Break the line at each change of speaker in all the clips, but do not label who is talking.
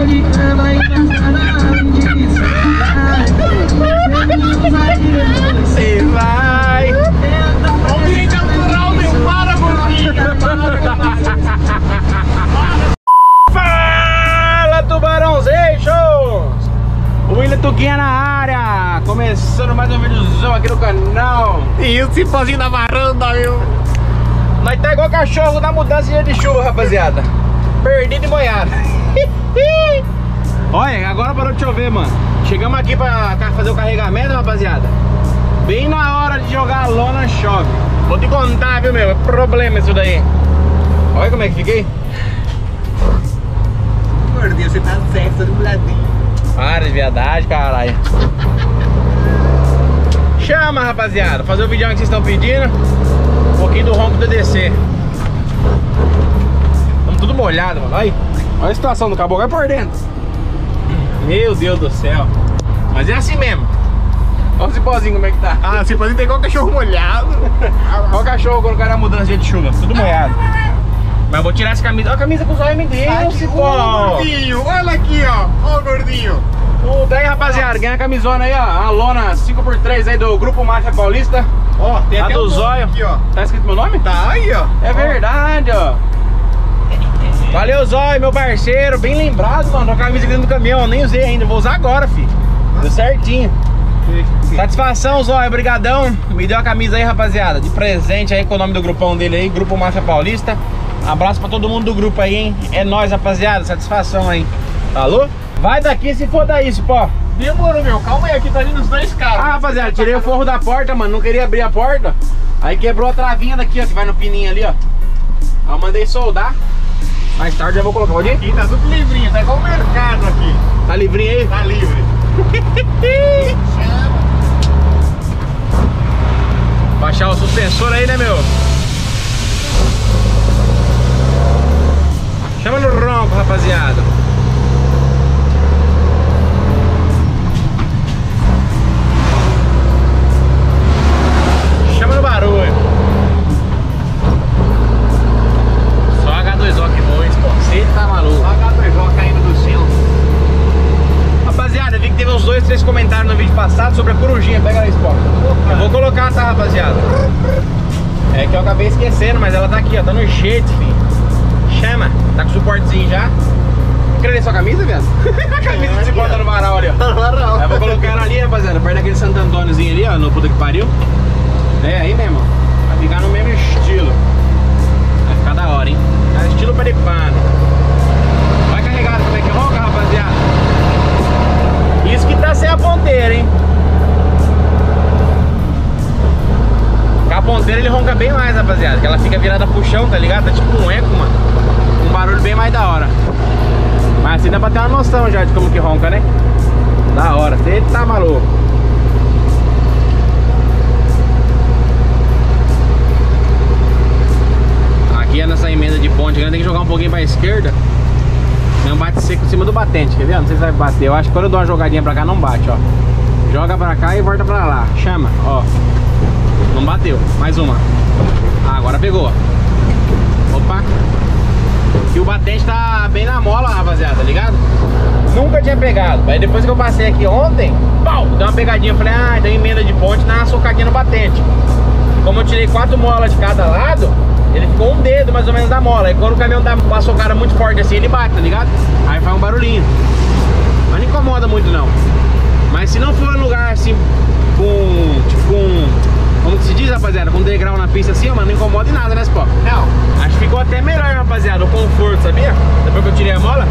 Você vai. O vídeo autoral, meu, para, gordinho. Fala, tubarãozations! O William Tuguinha na área, começando mais um vídeozão aqui no canal.
E o cipózinho da varanda, viu?
Nós tá igual cachorro da mudança de chuva, rapaziada. Perdido e molhado. Olha, agora parou de chover, mano. Chegamos aqui pra fazer o carregamento, rapaziada. Bem na hora de jogar a lona, chove. Vou te contar, viu, meu? É problema isso daí. Olha como é que fiquei.
Gordinho, você tá certo, todo molhadinho.
Para de viadagem, caralho. Chama, rapaziada. Fazer o vídeo que vocês estão pedindo. Um pouquinho do ronco do DC. Estamos tudo molhado, mano. Olha a situação do caboclo. Olha por dentro. Meu Deus do céu. Mas é assim mesmo. Olha o cipózinho como é que tá.
Ah, o cipózinho tem igual cachorro molhado.
Olha o cachorro quando o cara muda de chuva. Tudo molhado. Mas eu vou tirar essa camisa. Olha a camisa com os olhos me deu, cipó.
Gordinho, olha aqui, ó. Ó o gordinho.
Daí, rapaziada, ganha a camisona aí, ó. A lona 5x3 aí do Grupo Máfia Paulista.
Ó, tem
Tá
até
do
o
zóio.
aqui, ó.
Tá escrito meu nome?
Tá aí, ó.
É verdade, ó. Valeu, Zóio, meu parceiro. Bem lembrado, mano. A camisa aqui dentro do caminhão. Eu nem usei ainda. Vou usar agora, filho. Deu certinho. Satisfação, Zóio. Obrigadão. Me deu a camisa aí, rapaziada. De presente aí com o nome do grupão dele aí. Grupo Máfia Paulista. Abraço pra todo mundo do grupo aí, hein. É nóis, rapaziada. Satisfação aí. Falou? Vai daqui se for daí, pô.
Demorou, meu. Calma aí, aqui tá ali nos dois carros.
Ah, rapaziada, tirei o forro da porta, mano. Não queria abrir a porta. Aí quebrou a travinha daqui, ó. Que vai no pininho ali, ó. Aí eu mandei soldar. Mais tarde eu vou colocar. Pode ir?
Aqui tá tudo livrinho, tá igual o mercado aqui.
Tá livrinho aí?
Tá livre.
Baixar o suspensor aí, né, meu? Chama no ronco, rapaziada. Chama no barulho. Só H2O que voa, pô. Você tá maluco.
H2O caindo do céu.
Rapaziada, eu vi que teve uns 2, 3 comentários no vídeo passado sobre a corujinha. Pega aí, Sport. Eu vou colocar, tá, rapaziada? É que eu acabei esquecendo, mas ela tá aqui, ó. Tá no jeito, filho. Chama. Tá com suportezinho já. Quer ler sua camisa, viado? A camisa que se bota no varal ali, ó.
No varal.
Eu vou colocar ela ali, rapaziada, perto daquele Santo Antôniozinho ali, ó. No puta que pariu. É, aí mesmo, ó. Vai ficar no mesmo estilo. Vai ficar da hora, hein? É estilo peripano. Vai carregado como é que ronca, rapaziada? Isso que tá sem a ponteira, hein? Com a ponteira ele ronca bem mais, rapaziada. Que ela fica virada pro chão, tá ligado? Tá tipo um eco, mano. Um barulho bem mais da hora. Mas assim dá pra ter uma noção já de como que ronca, né? Da hora. Você tá maluco. Aqui é nessa emenda de ponte, tem que jogar um pouquinho pra esquerda. Não bate seco em cima do batente, quer ver? Não sei se vai bater. Eu acho que quando eu dou uma jogadinha pra cá não bate, ó. Joga pra cá e volta pra lá. Chama, ó. Não bateu. Mais uma. Ah, agora pegou. Opa. E o batente tá bem na mola, rapaziada, tá ligado? Nunca tinha pegado. Aí depois que eu passei aqui ontem, pau, deu uma pegadinha. Eu falei, ah, deu emenda de ponte, dá uma socadinha no batente. Como eu tirei 4 molas de cada lado, ele ficou um dedo mais ou menos da mola. E quando o caminhão dá uma socada muito forte assim, ele bate, tá ligado? Aí faz um barulhinho. Mas não incomoda muito não. Mas se não for um lugar assim, com, tipo com, como que se diz, rapaziada, com degrau na pista assim, mano, não incomoda em nada, né, Spó?
Não.
Acho que ficou até melhor, rapaziada, o conforto, sabia? Depois que eu tirei a mola.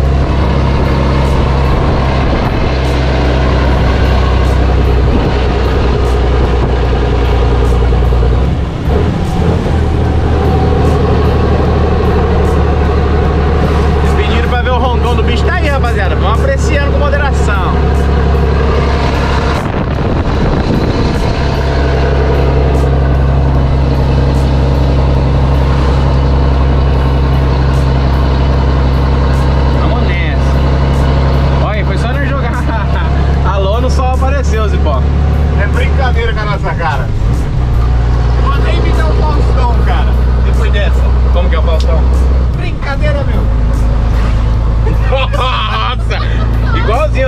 Eles pediram pra ver o roncão do bicho, tá aí,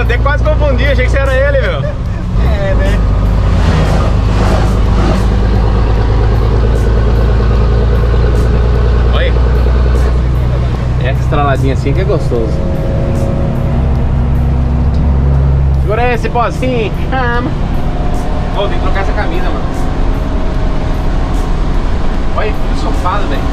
até quase confundi, achei que você era ele, meu.
É, né?
Olha. Essa estraladinha assim que é gostoso. Segura esse pozinho. Oh, tem que trocar essa camisa, mano. Olha, tudo sofado, velho.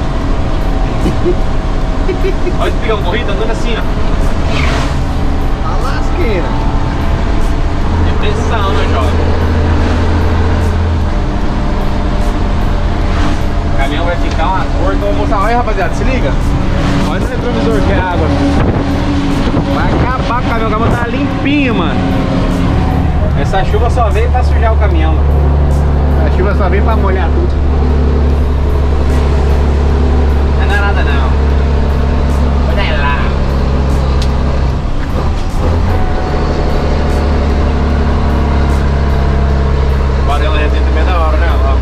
Olha esse pegão corrido andando assim, ó.
A lasqueira.
Depressão, meu jovem. O caminhão vai ficar uma cor que eu vou mostrar. Olha, rapaziada, se liga. Olha o retrovisor que é água. Vai acabar com o caminhão tá limpinho, mano. Essa chuva só veio pra sujar o caminhão, mano.
A chuva só veio pra molhar tudo.
Não é nada não. Olha lá. Valeu, né? Tem também da hora, né? Ó.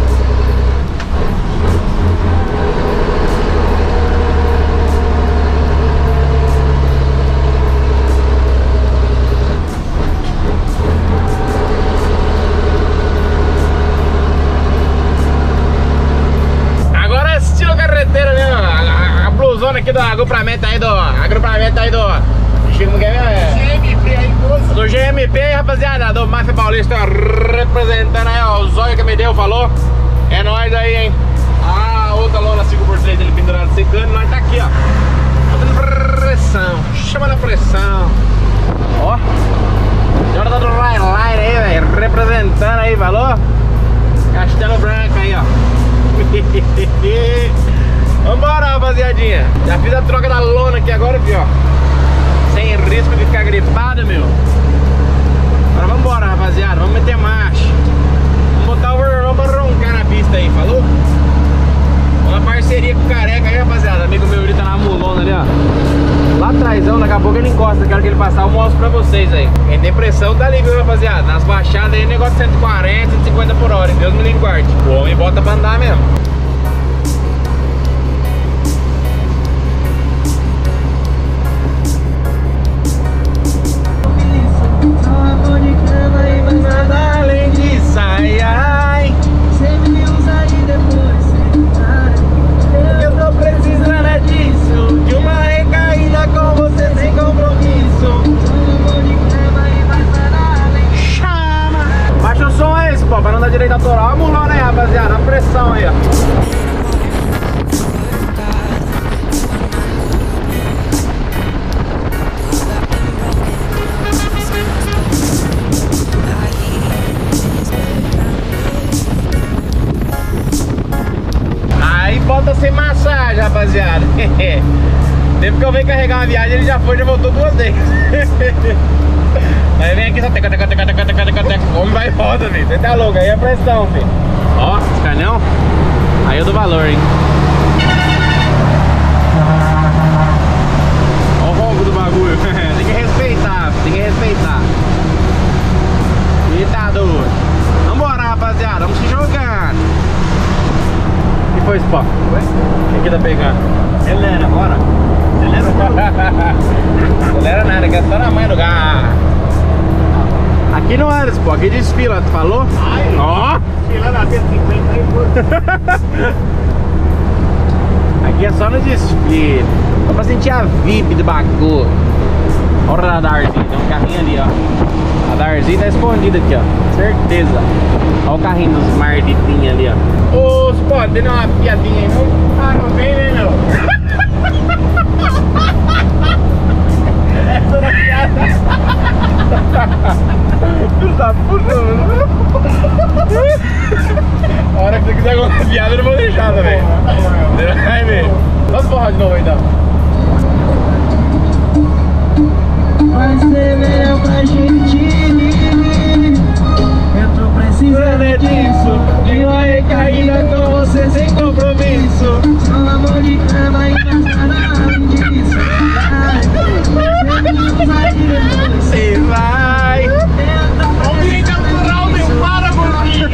Aqui do agrupamento aí do Chico Miguel
GMP aí, moço.
do GMP, rapaziada, do Máfia Paulista, representando aí, ó, o zóio que me deu, falou. É nóis aí, hein. Ah, outra lona 5x3 ele pendurado secando, nós tá aqui, ó. Botando pressão, chama na pressão. Ó, Jonathan do Highline aí, velho, representando aí, falou. Castelo Branco aí, ó. Vambora, rapaziadinha. Já fiz a troca da lona aqui agora, filho, ó. Sem risco de ficar gripado, meu. Agora vambora, rapaziada. Vamos meter marcha. Vamos botar o irmão pra roncar na pista aí, falou? Uma parceria com o Careca aí, rapaziada. Amigo meu, ele tá na mulona ali, ó. Lá atrásão, daqui a pouco ele encosta. Quero que ele passar, eu mostro pra vocês aí. Quem tem pressão tá ali, viu, rapaziada? Nas baixadas aí, negócio de 140, 150 por hora. Deus me livre, guarde. O homem bota pra andar mesmo. Nada além disso, ai, ai.
Você me usa e depois você sai.
Eu tô precisando disso, de uma recaída com você sem compromisso.
Amor de crema e mais nada além.
Chama! Baixa o som aí, pô, pra não dar direito autoral. A mulona aí, rapaziada, a pressão aí, ó. Volta sem massagem, rapaziada. Sempre que eu venho carregar uma viagem, ele já foi, já voltou 2 vezes. Aí vem aqui, só teca. O homem vai e volta, filho. Você tá louco, aí é pressão, filho. Ó, esse canhão. Aí eu dou valor, hein. Ó o ronco do bagulho. Tem que respeitar, tem que respeitar. Eita, doido. Vambora, rapaziada, vamos se jogando. O que foi, Spock? O que tá pegando? Acelera, bora. Acelera nada, que é só na mãe do carro. Aqui não era, Spock, aqui desfila, tu falou? Ó!
Desfila na 150 aí, moço.
Aqui é só no desfile. Só pra sentir a VIP do bagulho. Olha o radarzinho, tem um carrinho ali, ó. O radarzinho tá escondido aqui, ó. Certeza. Olha o carrinho dos marditinhos ali, ó. Ô, Spot, tem uma piadinha aí, não?
Ah, não tem, né, meu?
Essa era piada. Filho da puta, mano. A hora que você quiser contar piada, eu não vou deixar também. Vai ver. Vamos forrar de novo aí, então.
Vai ser melhor pra gente. Eu tô precisando disso.
De uma recaída com você sem compromisso.
Só amor de crema e mais nada além disso.
Você vai.
O vídeo natural não para, gordinho.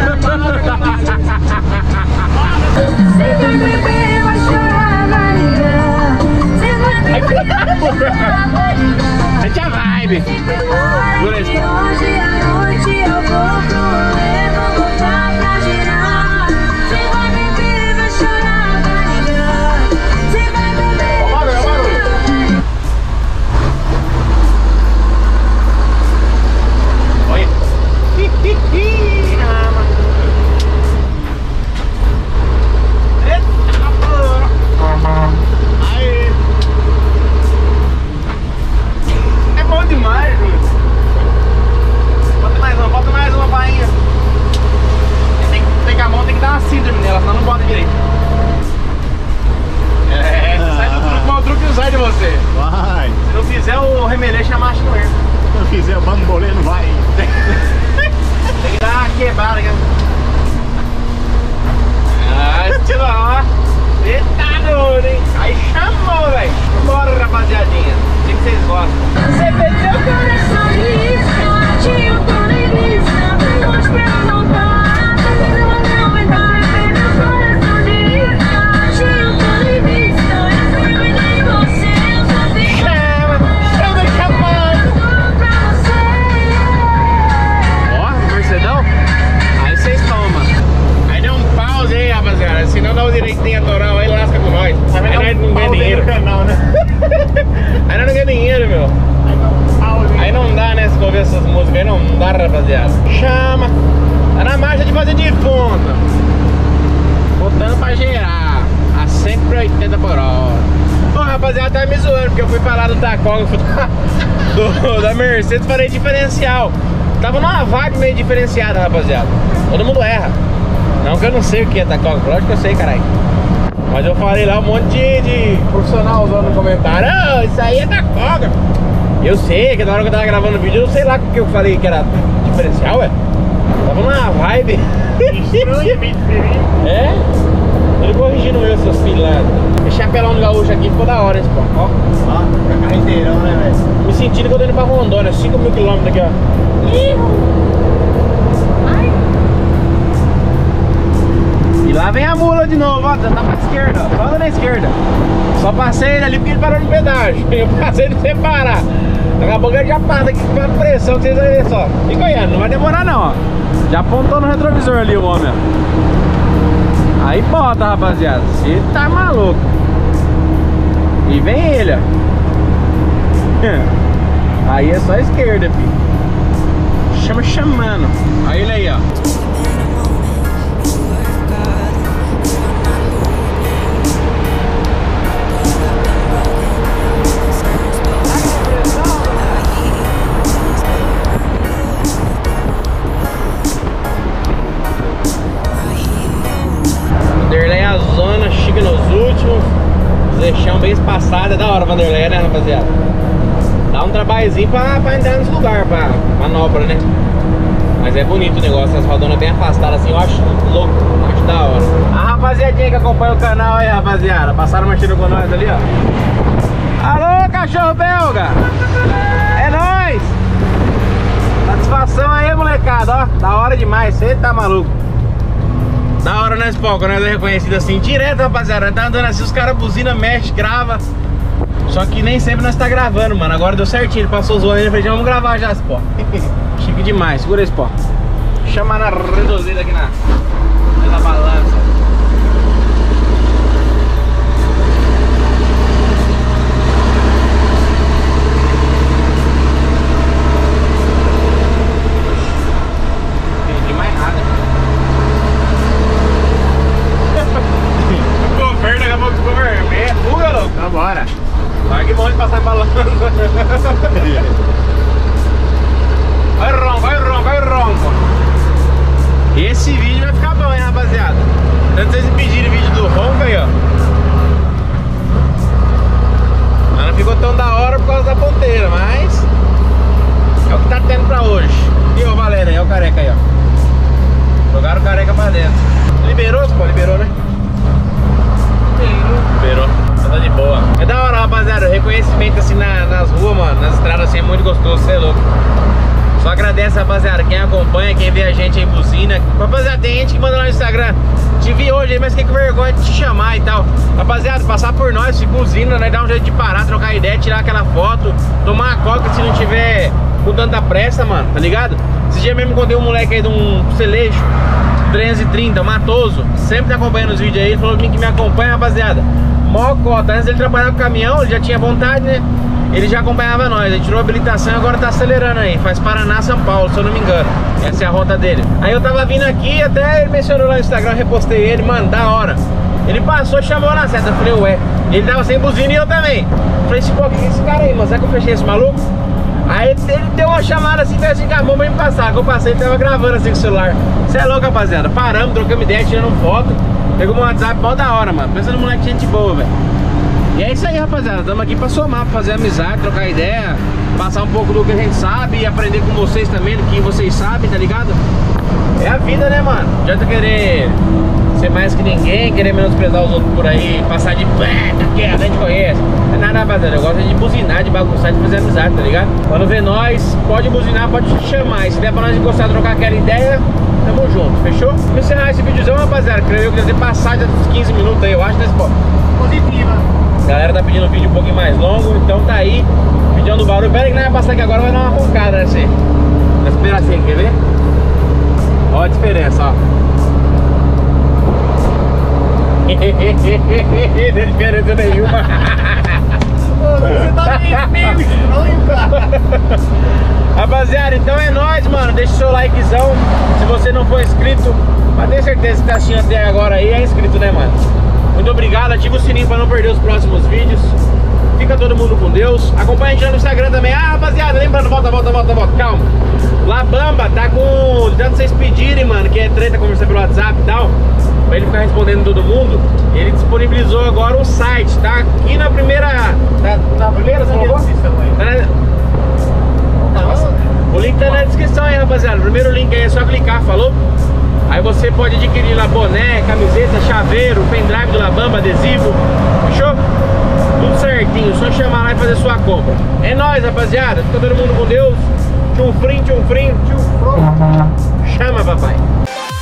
Você vai beber, vai chorar, vai ligar. Você vai beber, vai chorar, vai ligar.
Sente a vibe. nós.
Hoje à noite eu vou pro Evo, botar pra girar. Você vai beber, vai chorar, vai ligar. Você vai beber, vai chorar, vai ligar.
Olha. Aí. É bom demais, Júlio. Bota mais uma bainha. Tem que a mão tem que dar uma síndrome nela, senão não bota direito. Sai do truque, mas o truque não sai de você.
Vai.
Se não fizer o remeleixo, a marcha não entra.
Se eu fizer o bambolê, não vai.
Tem que dar uma quebrada aqui. Estilo, ó. Eita doido, hein? Aí chamou, velho. Bora, rapaziadinha. O que vocês gostam?
Você perdeu o coração de isca, eu tô nem vista. Tem longe pra voltar, tá vendo ou não? Então você perdeu o coração de isca, eu tô nem vista. Eu fui cuidar de você, eu só fiz
Chama, chamando.
tudo pra você.
Ó, Mercedão. Aí vocês tomam. Aí dá um pause aí, rapaziada. Se não dá o direitinho autoral aí, lasca com nós. Aí nós não ganha dinheiro.
Canal, né?
Aí nós não ganha dinheiro, meu. Aí não dá, né? Se for ver essas músicas aí, não dá, rapaziada. Chama. Tá na marcha de fazer de fundo. Botando pra gerar. A 180 por hora. Ô, rapaziada, tá me zoando, porque eu fui falar do tacógrafo da Mercedes, falei diferencial. Tava numa vibe meio diferenciada, rapaziada. Todo mundo erra. Não que eu não sei o que é tacógrafo, lógico que eu sei, caralho. Mas eu falei lá um monte de profissional usando no comentário. Ah, isso aí é tacógrafo. Eu sei, que na hora que eu tava gravando o vídeo, eu sei lá o que eu falei que era diferencial, ué. Tava numa vibe. É? Ele corrigindo eu, seus filhos lá. Esse chapelão do gaúcho aqui ficou da hora, esse pô. Ó.
Ó, fica carreteirão, né, velho?
Me sentindo que eu tô indo pra Rondônia, 5.000 km aqui, ó. E lá vem a mula de novo, ó. Tá pra esquerda, ó. Só na esquerda. Só passei ele ali porque ele parou no pedágio. Eu passei ele sem parar. Daqui a pouco ele já passa aqui com a pressão, vocês vão ver só. Fica olhando, não vai demorar não, ó. Já apontou no retrovisor ali o homem, ó. Aí bota, rapaziada. Você tá maluco. E vem ele, ó. Aí é só a esquerda, filho. Chama chamando. Aí ele aí, ó. Vanderlei é a zona, chega nos últimos. Zechão bem espaçado, é da hora, Vanderlei, né, rapaziada? Dá um trabalhozinho pra entrar nesse lugar, pra manobra, né? Mas é bonito o negócio, as rodonas bem afastadas assim, eu acho louco, acho da hora. A rapaziadinha que acompanha o canal aí, rapaziada, passaram mexendo com nós ali, ó. Alô, cachorro belga! É nóis! Satisfação aí, molecada, ó. Da hora demais, você tá maluco. Da hora, né, Spol? Quando nós é reconhecido assim, direto, rapaziada. Nós tá andando assim, os caras buzina, mexe, grava. Só que nem sempre nós tá gravando, mano. Agora deu certinho, ele passou zoando aí, eu falei, vamos gravar já, Spol. Chique demais, segura aí, Spol. Chama na reduzida aqui na balança. Não entendi mais nada. Ficou verde, daqui a pouco ficou vermelho. Fuga, louco.
Vambora.
Largue mão de passar em balança. Vai ronco. Esse vídeo vai ficar bom, hein, rapaziada. Antes vocês me pedirem vídeo do ronco aí, ó. Mas não ficou tão da hora por causa da ponteira, mas é o que tá tendo pra hoje. E o Valéria aí, é o careca aí, ó. Jogaram o careca pra dentro. Liberou, pô? Liberou, né? Liberou. Tá de boa. É da hora, rapaziada. O reconhecimento assim nas ruas, mano, nas estradas assim é muito gostoso, você é louco. Só agradece, rapaziada, quem acompanha, quem vê a gente aí, buzina. Rapaziada, tem gente que manda lá no Instagram: te vi hoje aí, mas fiquei com vergonha de te chamar e tal. Rapaziada, passar por nós, se buzina, nós dá um jeito de parar, trocar ideia, tirar aquela foto, tomar uma coca se não tiver com tanta pressa, mano, tá ligado? Esse dia mesmo encontrei um moleque aí de um celecho 330, matoso, sempre tá acompanhando os vídeos aí, ele falou que me acompanha, rapaziada. Mó cota, antes ele trabalhava com caminhão, ele já tinha vontade, né? Ele já acompanhava nós, ele tirou a habilitação e agora tá acelerando aí. Faz Paraná, São Paulo, se eu não me engano. Essa é a rota dele. Aí eu tava vindo aqui, até ele mencionou lá no Instagram, repostei ele, mano, da hora. Ele passou, chamou na seta, eu falei, ué. Ele tava sem buzina e eu também. Falei assim, pô, que é esse cara aí, mano? Será que eu fechei esse maluco? Aí ele deu uma chamada assim, fez assim com a mão pra me passar. Que eu passei, ele tava gravando assim com o celular. Você é louco, rapaziada. Paramos, trocamos ideia, tirando foto. Pegou meu WhatsApp, mó da hora, mano. Pensa no moleque, gente boa, velho. E é isso aí, rapaziada, estamos aqui pra somar, pra fazer amizade, trocar ideia, passar um pouco do que a gente sabe e aprender com vocês também, do que vocês sabem, tá ligado? É a vida, né, mano? Não adianta querer ser mais que ninguém, querer menosprezar os outros por aí, passar de que a gente conhece. Não é nada, rapaziada, eu gosto de buzinar, de bagunçar, de fazer amizade, tá ligado? Quando vê nós, pode buzinar, pode chamar, e se der pra nós encostar, trocar aquela ideia, tamo junto, fechou? Vou encerrar esse videozão, rapaziada, creio que deve ter passado já dos 15 minutos aí, eu acho, nesse ponto.
Positiva.
A galera tá pedindo um vídeo um pouquinho mais longo, então tá aí, pedindo barulho. Pera aí que nós vamos passar aqui agora, vai dar uma roncada, né, você? Vai esperar assim, quer ver? Ó a diferença, ó. Não tem diferença nenhuma.
Você tá meio estranho, cara.
Rapaziada, então é nóis, mano. Deixa o seu likezão. Se você não for inscrito, mas tenho certeza que tá assistindo até agora aí, é inscrito, né, mano? Muito obrigado, ativa o sininho pra não perder os próximos vídeos. Fica todo mundo com Deus. Acompanha a gente lá no Instagram também. Ah, rapaziada, lembrando, volta, calma. Labamba tá com, tanto vocês pedirem, mano, que é treta, conversar pelo WhatsApp e tal, pra ele ficar respondendo todo mundo. Ele disponibilizou agora um site, tá aqui na primeira, na primeira, você colocou? Tá o link tá na descrição aí, rapaziada. O primeiro link aí é só clicar, falou? Aí você pode adquirir lá boné, camiseta, chaveiro, pendrive do Labamba, adesivo. Fechou? Tudo certinho, só chamar lá e fazer sua compra. É nóis, rapaziada. Fica todo mundo com Deus. Tchum frim. Chama, papai.